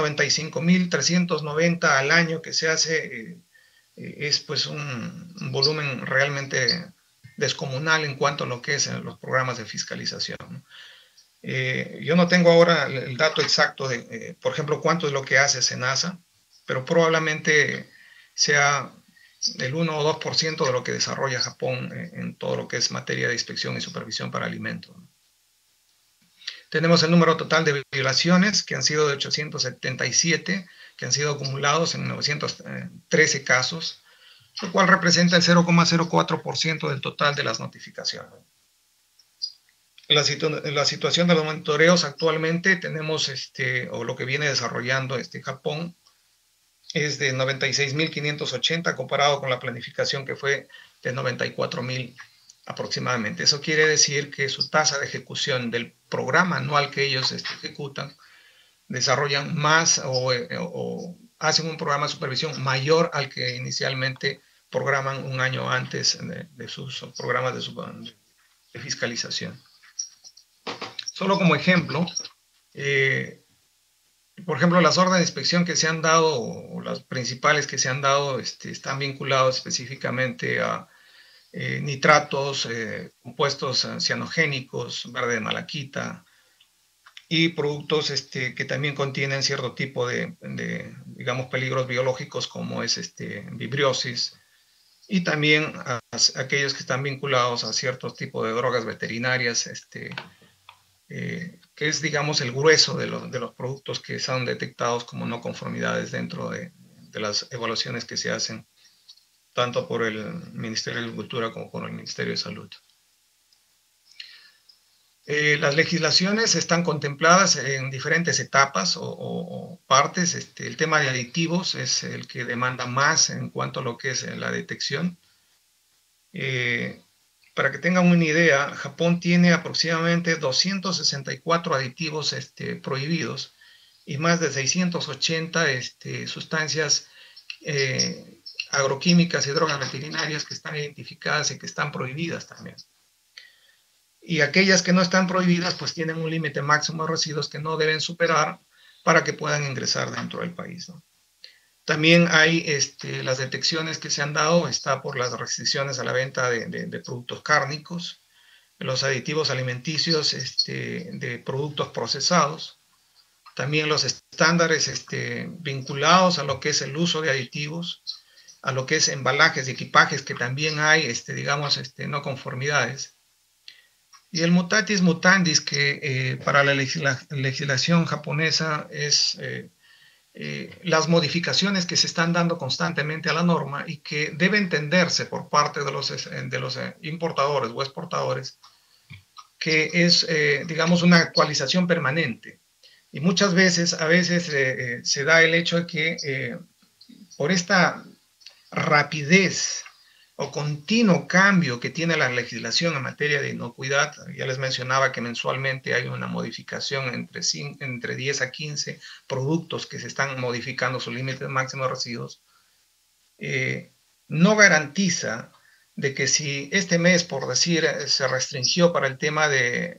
195,390 al año que se hace, es pues un volumen realmente descomunal en cuanto a lo que es los programas de fiscalización, ¿no? Yo no tengo ahora el dato exacto de, por ejemplo, cuánto es lo que hace SENASA, pero probablemente sea el 1 o 2% de lo que desarrolla Japón en todo lo que es materia de inspección y supervisión para alimentos. Tenemos el número total de violaciones, que han sido de 877, que han sido acumulados en 913 casos, lo cual representa el 0,04% del total de las notificaciones. La situación de los monitoreos actualmente tenemos, o lo que viene desarrollando Japón, es de 96,580 comparado con la planificación que fue de 94,000 aproximadamente. Eso quiere decir que su tasa de ejecución del programa anual que ellos ejecutan, desarrollan más o hacen un programa de supervisión mayor al que inicialmente programan un año antes de sus programas de fiscalización. Solo como ejemplo, por ejemplo, las órdenes de inspección que se han dado, o las principales que se han dado, están vinculados específicamente a nitratos, compuestos cianogénicos, verde de malaquita, y productos que también contienen cierto tipo digamos, peligros biológicos como es vibriosis, y también aquellos que están vinculados a ciertos tipos de drogas veterinarias, que es, digamos, el grueso de los productos que son detectados como no conformidades dentro de las evaluaciones que se hacen tanto por el Ministerio de Agricultura como por el Ministerio de Salud. Las legislaciones están contempladas en diferentes etapas o partes. El tema de aditivos es el que demanda más en cuanto a lo que es la detección. Para que tengan una idea, Japón tiene aproximadamente 264 aditivos prohibidos y más de 680 sustancias agroquímicas y drogas veterinarias que están identificadas y que están prohibidas también. Y aquellas que no están prohibidas, pues tienen un límite máximo de residuos que no deben superar para que puedan ingresar dentro del país, ¿no? También hay las detecciones que se han dado, está por las restricciones a la venta de productos cárnicos, los aditivos alimenticios, de productos procesados, también los estándares vinculados a lo que es el uso de aditivos, a lo que es embalajes y equipajes, que también hay, digamos, no conformidades. Y el mutatis mutandis, que para la legislación japonesa es las modificaciones que se están dando constantemente a la norma y que debe entenderse por parte de los importadores o exportadores, que es, digamos, una actualización permanente. Y muchas veces, a veces se da el hecho de que por esta rapidez o continuo cambio que tiene la legislación en materia de inocuidad, ya les mencionaba que mensualmente hay una modificación entre 10 a 15 productos que se están modificando su límite máximo de residuos, no garantiza de que si este mes, por decir, se restringió para el tema de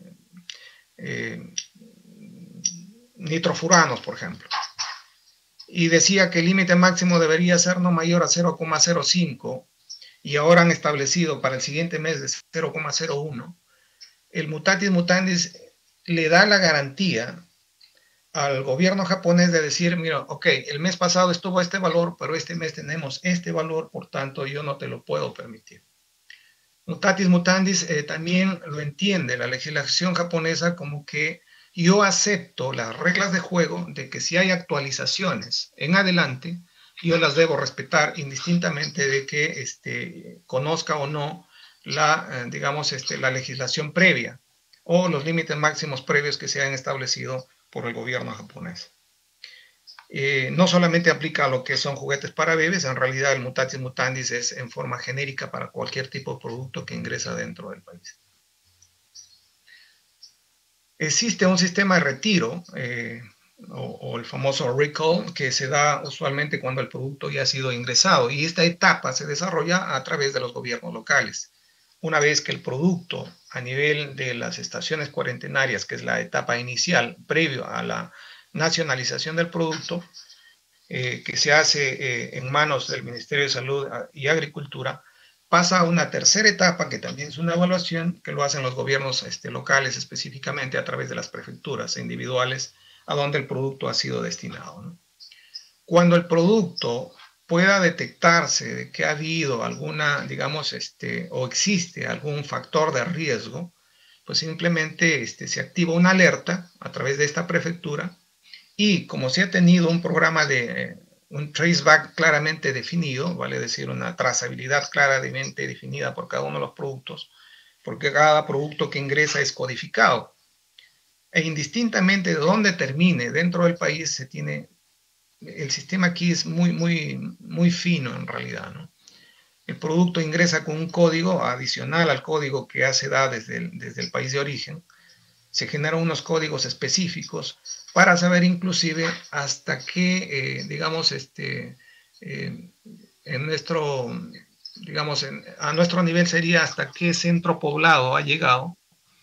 nitrofuranos, por ejemplo, y decía que el límite máximo debería ser no mayor a 0,05, y ahora han establecido para el siguiente mes de 0,01, el mutatis mutandis le da la garantía al gobierno japonés de decir, mira, ok, el mes pasado estuvo este valor, pero este mes tenemos este valor, por tanto yo no te lo puedo permitir. Mutatis mutandis también lo entiende la legislación japonesa como que yo acepto las reglas de juego de que si hay actualizaciones en adelante, yo las debo respetar indistintamente de que conozca o no digamos, la legislación previa o los límites máximos previos que se han establecido por el gobierno japonés. No solamente aplica a lo que son juguetes para bebés, en realidad el mutatis mutandis es en forma genérica para cualquier tipo de producto que ingresa dentro del país. Existe un sistema de retiro, o el famoso recall, que se da usualmente cuando el producto ya ha sido ingresado, y esta etapa se desarrolla a través de los gobiernos locales. Una vez que el producto a nivel de las estaciones cuarentenarias, que es la etapa inicial previo a la nacionalización del producto, que se hace en manos del Ministerio de Salud y Agricultura, pasa a una tercera etapa, que también es una evaluación, que lo hacen los gobiernos locales, específicamente a través de las prefecturas individuales, a donde el producto ha sido destinado, ¿no? Cuando el producto pueda detectarse de que ha habido alguna, digamos, o existe algún factor de riesgo, pues simplemente se activa una alerta a través de esta prefectura, y como se ha tenido un programa de un traceback claramente definido, vale decir, una trazabilidad claramente definida por cada uno de los productos, porque cada producto que ingresa es codificado, e indistintamente de dónde termine dentro del país, se tiene, el sistema aquí es muy fino en realidad, ¿no? El producto ingresa con un código adicional al código que ya se da desde el país de origen. Se generan unos códigos específicos para saber inclusive hasta qué, digamos, en nuestro, digamos, a nuestro nivel sería hasta qué centro poblado ha llegado,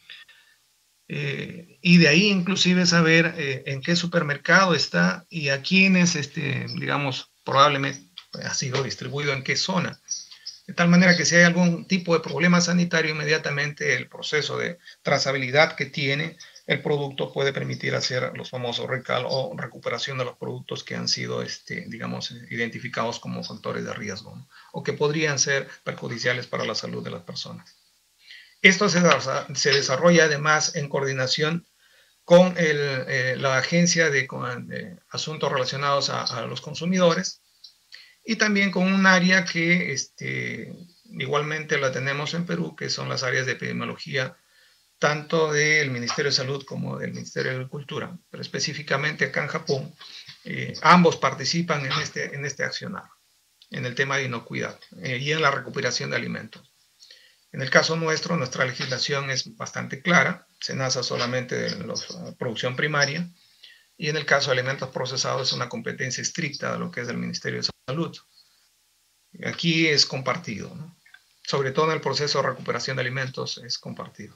y de ahí inclusive saber en qué supermercado está y a quiénes, digamos, probablemente ha sido distribuido en qué zona. De tal manera que si hay algún tipo de problema sanitario, inmediatamente el proceso de trazabilidad que tiene el producto puede permitir hacer los famosos recall o recuperación de los productos que han sido, digamos, identificados como factores de riesgo, ¿no? O que podrían ser perjudiciales para la salud de las personas. Esto se desarrolla además en coordinación con la Agencia de Asuntos Relacionados a los Consumidores, y también con un área que igualmente la tenemos en Perú, que son las áreas de epidemiología, tanto del Ministerio de Salud como del Ministerio de Agricultura, pero específicamente acá en Japón, ambos participan en este accionar, en el tema de inocuidad y en la recuperación de alimentos. En el caso nuestro, nuestra legislación es bastante clara, SENASA solamente de la producción primaria, y en el caso de alimentos procesados es una competencia estricta de lo que es del Ministerio de Salud. Aquí es compartido, ¿no? Sobre todo en el proceso de recuperación de alimentos es compartido.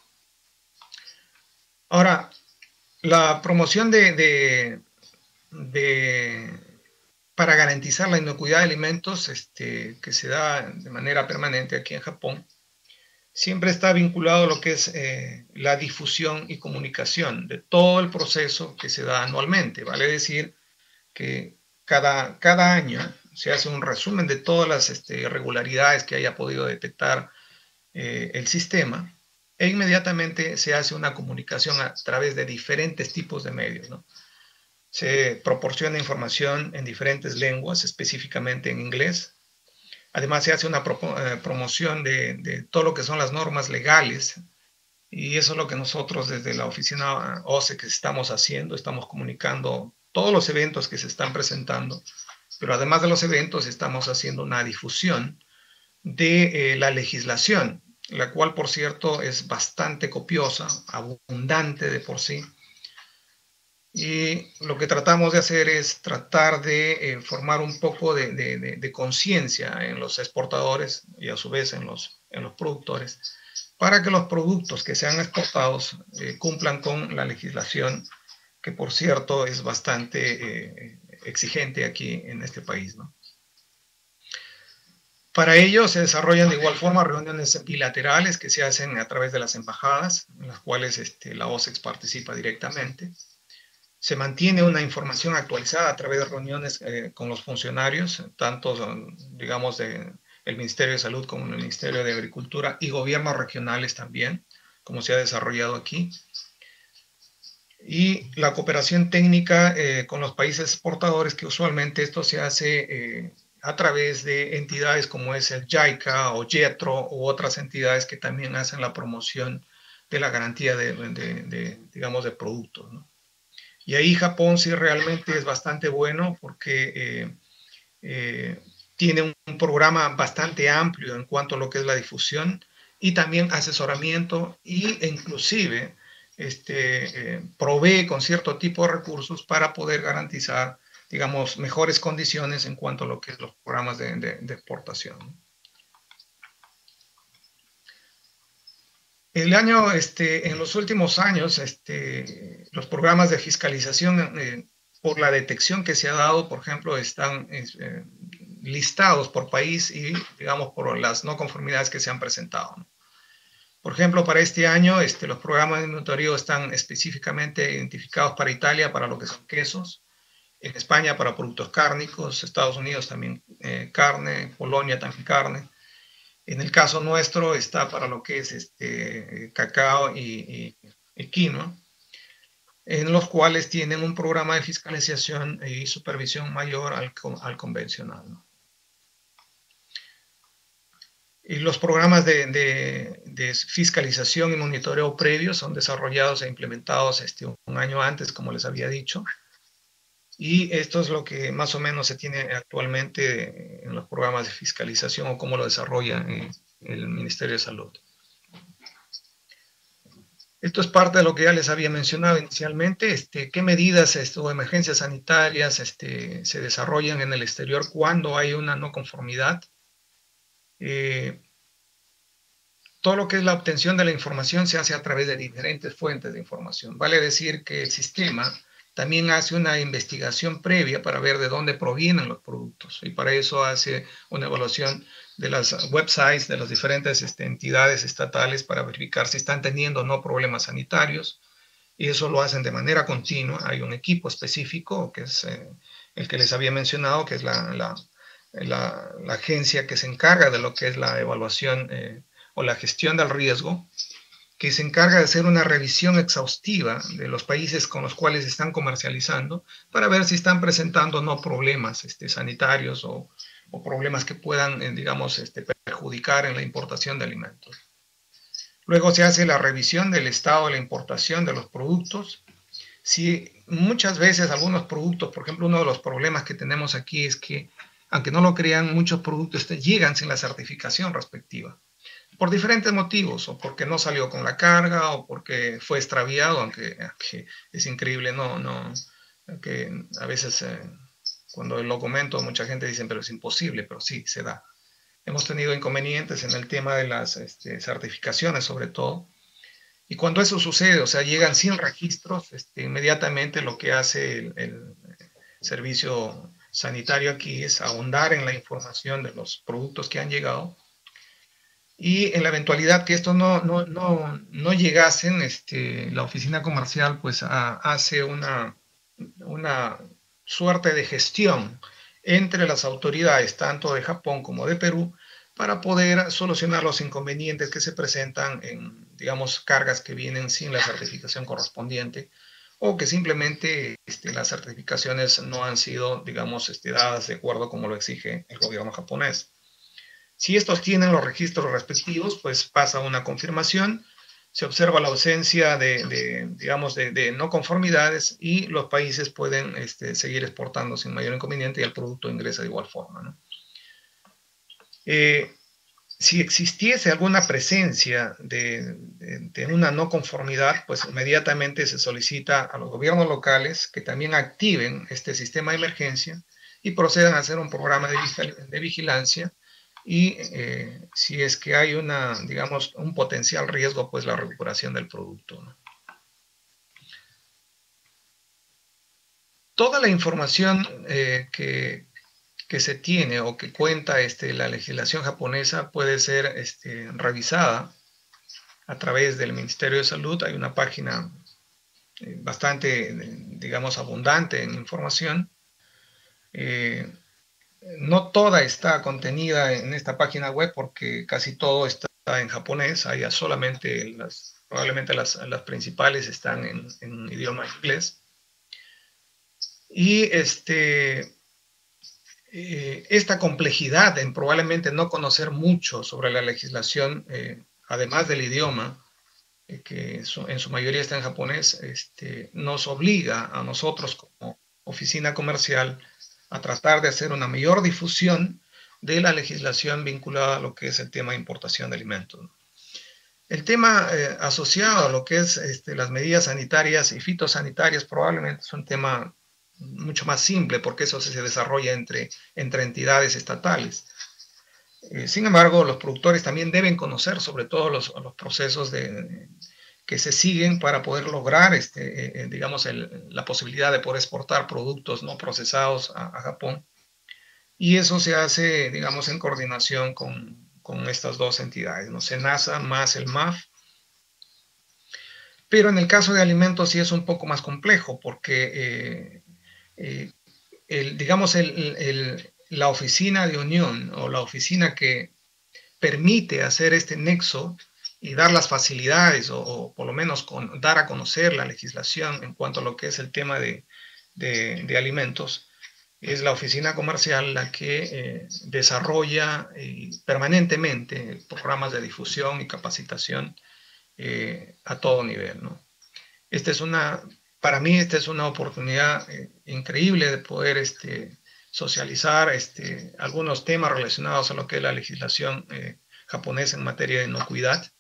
Ahora, la promoción para garantizar la inocuidad de alimentos que se da de manera permanente aquí en Japón, siempre está vinculado a lo que es la difusión y comunicación de todo el proceso que se da anualmente. Vale decir que cada año se hace un resumen de todas las irregularidades que haya podido detectar el sistema, e inmediatamente se hace una comunicación a través de diferentes tipos de medios, ¿no? Se proporciona información en diferentes lenguas, específicamente en inglés. Además, se hace una promoción de todo lo que son las normas legales, y eso es lo que nosotros desde la oficina OSEC estamos haciendo. Estamos comunicando todos los eventos que se están presentando, pero además de los eventos estamos haciendo una difusión de la legislación, la cual, por cierto, es bastante copiosa, abundante de por sí. Y lo que tratamos de hacer es tratar de formar un poco de conciencia en los exportadores y a su vez en los productores, para que los productos que sean exportados cumplan con la legislación, que por cierto es bastante exigente aquí en este país, ¿no? Para ello se desarrollan de igual forma reuniones bilaterales que se hacen a través de las embajadas, en las cuales la OSEX participa directamente. Se mantiene una información actualizada a través de reuniones con los funcionarios, tanto, digamos, del Ministerio de Salud como el Ministerio de Agricultura y gobiernos regionales también, como se ha desarrollado aquí. Y la cooperación técnica con los países exportadores, que usualmente esto se hace a través de entidades como es el JICA o JETRO u otras entidades que también hacen la promoción de la garantía digamos, de productos, ¿no? Y ahí Japón sí realmente es bastante bueno porque tiene un programa bastante amplio en cuanto a lo que es la difusión y también asesoramiento e inclusive provee con cierto tipo de recursos para poder garantizar, digamos, mejores condiciones en cuanto a lo que es los programas de exportación. En los últimos años, los programas de fiscalización, por la detección que se ha dado, por ejemplo, están listados por país y, digamos, por las no conformidades que se han presentado, ¿no? Por ejemplo, para este año, los programas de monitoreo están específicamente identificados para Italia, para lo que son quesos, en España para productos cárnicos, Estados Unidos también carne, Polonia también carne. En el caso nuestro está para lo que es cacao y quinoa, en los cuales tienen un programa de fiscalización y supervisión mayor al convencional, ¿no? Y los programas de fiscalización y monitoreo previos son desarrollados e implementados un año antes, como les había dicho. Y esto es lo que más o menos se tiene actualmente en los programas de fiscalización o cómo lo desarrolla el Ministerio de Salud. Esto es parte de lo que ya les había mencionado inicialmente. ¿Qué medidas o emergencias sanitarias se desarrollan en el exterior cuando hay una no conformidad? Todo lo que es la obtención de la información se hace a través de diferentes fuentes de información. Vale decir que el sistema también hace una investigación previa para ver de dónde provienen los productos, y para eso hace una evaluación de las websites de las diferentes entidades estatales para verificar si están teniendo o no problemas sanitarios, y eso lo hacen de manera continua. Hay un equipo específico que es el que les había mencionado, que es la agencia que se encarga de lo que es la evaluación o la gestión del riesgo, que se encarga de hacer una revisión exhaustiva de los países con los cuales están comercializando para ver si están presentando o no problemas sanitarios o problemas que puedan, digamos, perjudicar en la importación de alimentos. Luego se hace la revisión del estado de la importación de los productos. Si muchas veces algunos productos, por ejemplo, uno de los problemas que tenemos aquí es que, aunque no lo crean, muchos productos llegan sin la certificación respectiva, por diferentes motivos, o porque no salió con la carga, o porque fue extraviado, aunque es increíble, que a veces cuando lo comento, mucha gente dice, pero es imposible, pero sí, se da. Hemos tenido inconvenientes en el tema de las certificaciones, sobre todo, y cuando eso sucede, o sea, llegan sin registros, inmediatamente lo que hace el servicio sanitario aquí es ahondar en la información de los productos que han llegado. Y en la eventualidad que esto no llegasen, la oficina comercial pues hace una suerte de gestión entre las autoridades, tanto de Japón como de Perú, para poder solucionar los inconvenientes que se presentan en, digamos, cargas que vienen sin la certificación correspondiente, o que simplemente las certificaciones no han sido, digamos, dadas de acuerdo como lo exige el gobierno japonés. Si estos tienen los registros respectivos, pues pasa una confirmación, se observa la ausencia digamos, de no conformidades y los países pueden seguir exportando sin mayor inconveniente y el producto ingresa de igual forma, ¿no? Si existiese alguna presencia de una no conformidad, pues inmediatamente se solicita a los gobiernos locales que también activen este sistema de emergencia y procedan a hacer un programa de vigilancia y si es que hay digamos, un potencial riesgo, pues la recuperación del producto, ¿no? Toda la información que se tiene o que cuenta la legislación japonesa puede ser revisada a través del Ministerio de Salud. Hay una página bastante, digamos, abundante en información. No toda está contenida en esta página web porque casi todo está en japonés. Hay solamente probablemente las principales están en idioma inglés. Y esta complejidad en probablemente no conocer mucho sobre la legislación, además del idioma, que en su mayoría está en japonés, nos obliga a nosotros como oficina comercial a tratar de hacer una mayor difusión de la legislación vinculada a lo que es el tema de importación de alimentos. El tema asociado a lo que es las medidas sanitarias y fitosanitarias probablemente es un tema mucho más simple porque eso se desarrolla entre entidades estatales. Sin embargo, los productores también deben conocer sobre todo los procesos que se siguen para poder lograr, digamos, la posibilidad de poder exportar productos no procesados a Japón. Y eso se hace, digamos, en coordinación con estas dos entidades, ¿no? SENASA más el MAF. Pero en el caso de alimentos sí es un poco más complejo porque, digamos, la oficina de unión o la oficina que permite hacer este nexo y dar las facilidades o por lo menos dar a conocer la legislación en cuanto a lo que es el tema de alimentos, es la oficina comercial la que desarrolla permanentemente programas de difusión y capacitación a todo nivel, ¿no? Para mí esta es una oportunidad increíble de poder socializar algunos temas relacionados a lo que es la legislación japonesa en materia de inocuidad.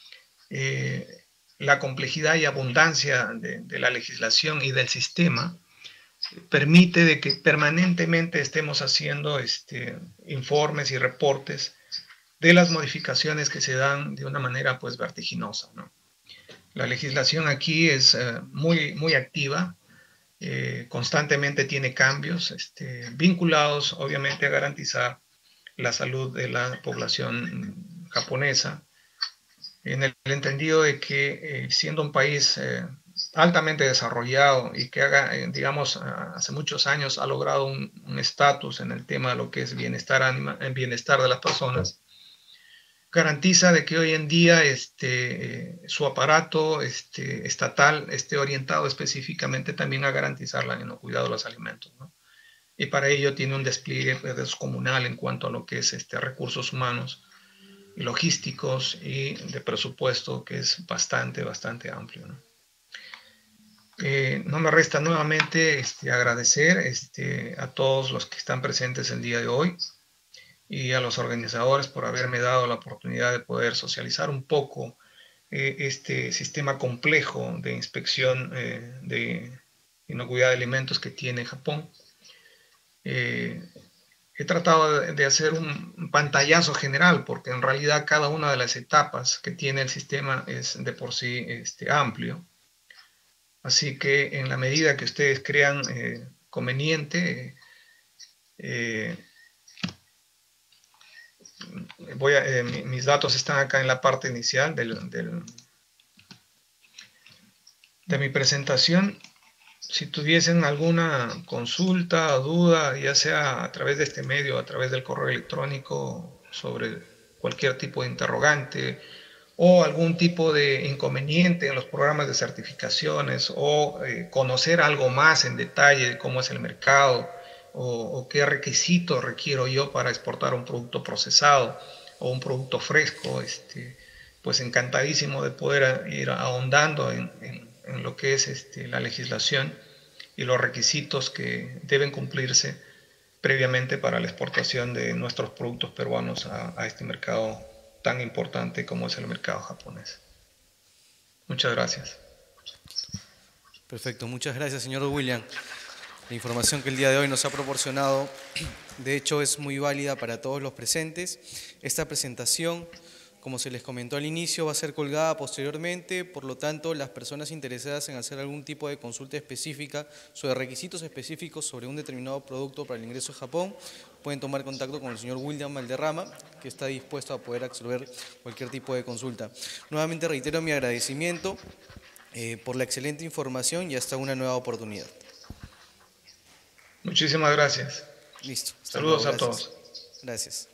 La complejidad y abundancia de la legislación y del sistema permite de que permanentemente estemos haciendo informes y reportes de las modificaciones que se dan de una manera pues vertiginosa, ¿no? La legislación aquí es muy activa, constantemente tiene cambios vinculados obviamente a garantizar la salud de la población japonesa, en el entendido de que siendo un país altamente desarrollado y que digamos, hace muchos años ha logrado un estatus en el tema de lo que es bienestar de las personas, garantiza de que hoy en día su aparato estatal esté orientado específicamente también a garantizar la inocuidad de los alimentos, ¿no? Y para ello tiene un despliegue descomunal en cuanto a lo que es recursos humanos y logísticos y de presupuesto que es bastante amplio, ¿no? No me resta nuevamente agradecer a todos los que están presentes el día de hoy y a los organizadores por haberme dado la oportunidad de poder socializar un poco este sistema complejo de inspección de inocuidad de alimentos que tiene Japón. He tratado de hacer un pantallazo general porque en realidad cada una de las etapas que tiene el sistema es de por sí amplio. Así que en la medida que ustedes crean conveniente, mis datos están acá en la parte inicial de mi presentación. Si tuviesen alguna consulta o duda, ya sea a través de este medio, a través del correo electrónico, sobre cualquier tipo de interrogante o algún tipo de inconveniente en los programas de certificaciones, o conocer algo más en detalle de cómo es el mercado, o qué requisitos requiero yo para exportar un producto procesado o un producto fresco, pues encantadísimo de poder ir ahondando en lo que es la legislación y los requisitos que deben cumplirse previamente para la exportación de nuestros productos peruanos a este mercado tan importante como es el mercado japonés. Muchas gracias. Perfecto, muchas gracias, señor William. La información que el día de hoy nos ha proporcionado, de hecho, es muy válida para todos los presentes. Esta presentación, como se les comentó al inicio, va a ser colgada posteriormente, por lo tanto, las personas interesadas en hacer algún tipo de consulta específica sobre requisitos específicos sobre un determinado producto para el ingreso a Japón, pueden tomar contacto con el señor William Valderrama, que está dispuesto a poder absorber cualquier tipo de consulta. Nuevamente reitero mi agradecimiento por la excelente información y hasta una nueva oportunidad. Muchísimas gracias. Listo, hasta luego, Saludos a gracias. todos. Gracias.